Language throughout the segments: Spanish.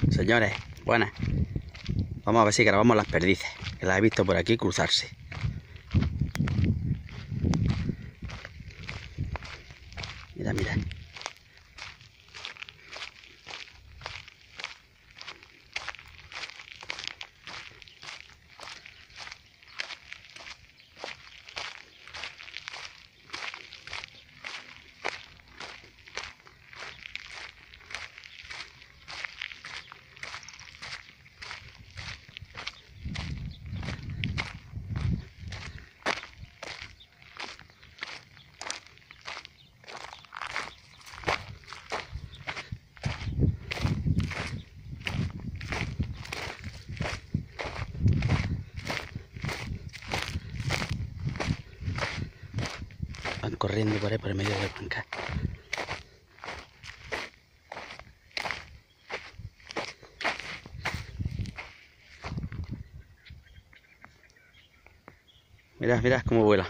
Señores, buenas. Vamos a ver si grabamos las perdices, que las he visto por aquí cruzarse. Mira, mira. Van corriendo por ahí por el medio del bancal. Mirad, mirad cómo vuela.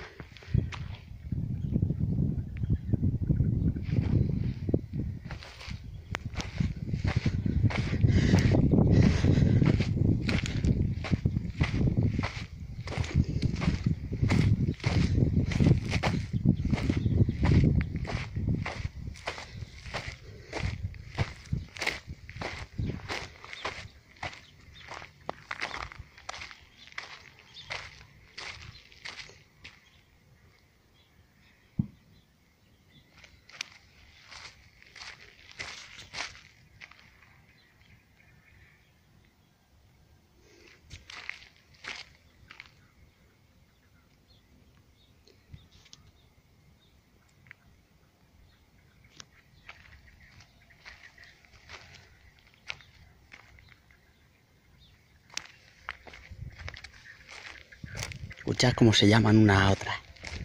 Escuchad cómo se llaman unas a otras.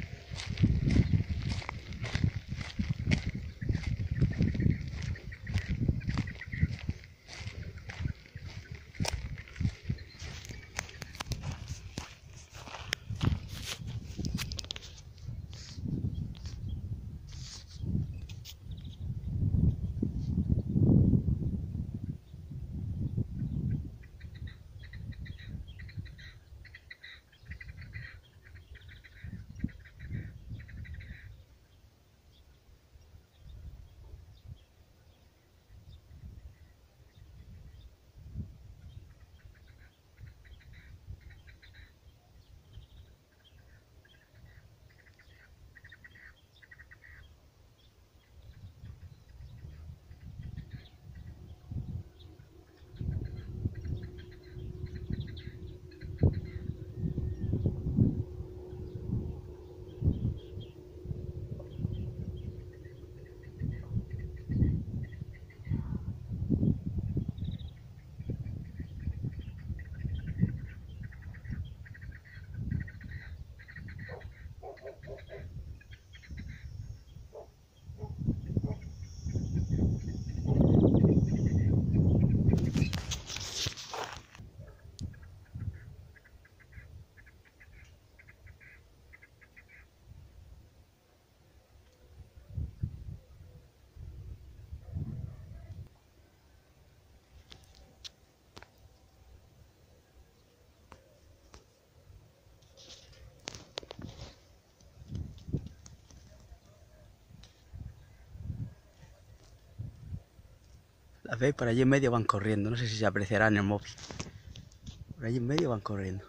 Las veis, por allí en medio van corriendo. No sé si se apreciará en el móvil. Por allí en medio van corriendo.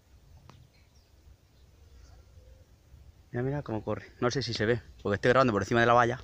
Mira, mira cómo corre. No sé si se ve, porque estoy grabando por encima de la valla.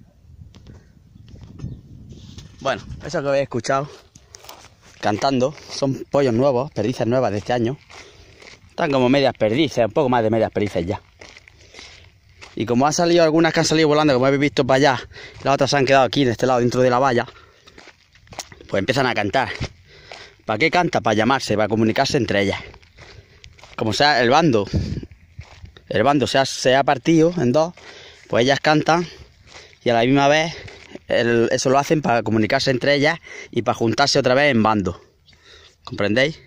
Bueno, eso que habéis escuchado cantando son pollos nuevos, perdices nuevas de este año. Están como medias perdices, un poco más de medias perdices ya. Y como han salido algunas que han salido volando, como habéis visto para allá, las otras se han quedado aquí, de este lado, dentro de la valla, pues empiezan a cantar. ¿Para qué canta? Para llamarse, para comunicarse entre ellas. Como sea el bando se ha partido en dos, pues ellas cantan y a la misma vez eso lo hacen para comunicarse entre ellas y para juntarse otra vez en bando. ¿Comprendéis?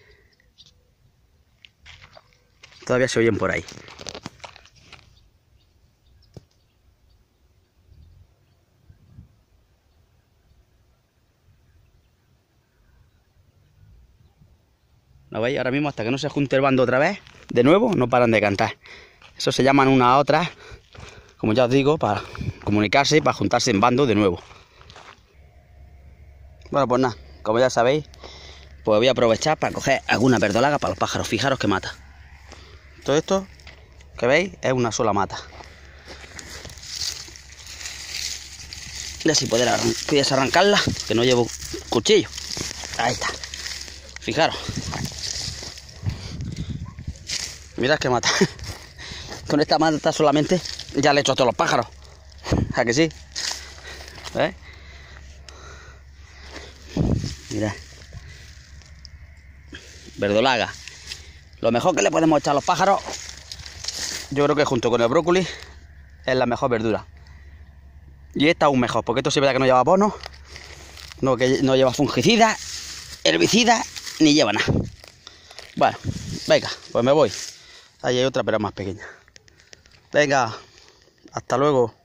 Todavía se oyen por ahí. ¿Lo veis? Ahora mismo hasta que no se junte el bando otra vez, de nuevo, no paran de cantar. Eso se llaman unas a otras, como ya os digo, para comunicarse y para juntarse en bando de nuevo. Bueno, pues nada, como ya sabéis, pues voy a aprovechar para coger alguna verdolaga para los pájaros. Fijaros que mata. Todo esto que veis es una sola mata. Y así puedes arrancarla, que no llevo cuchillo. Ahí está. Fijaros. Mirad que mata. Con esta mata solamente ya le he hecho a todos los pájaros. ¿A que sí? ¿Ves? Mirad. Verdolaga. Lo mejor que le podemos echar a los pájaros, yo creo que junto con el brócoli es la mejor verdura. Y esta aún mejor, porque esto sí es verdad que no lleva abono, no lleva fungicida, herbicida, ni lleva nada. Bueno, venga, pues me voy. Ahí hay otra, pero más pequeña. Venga, hasta luego.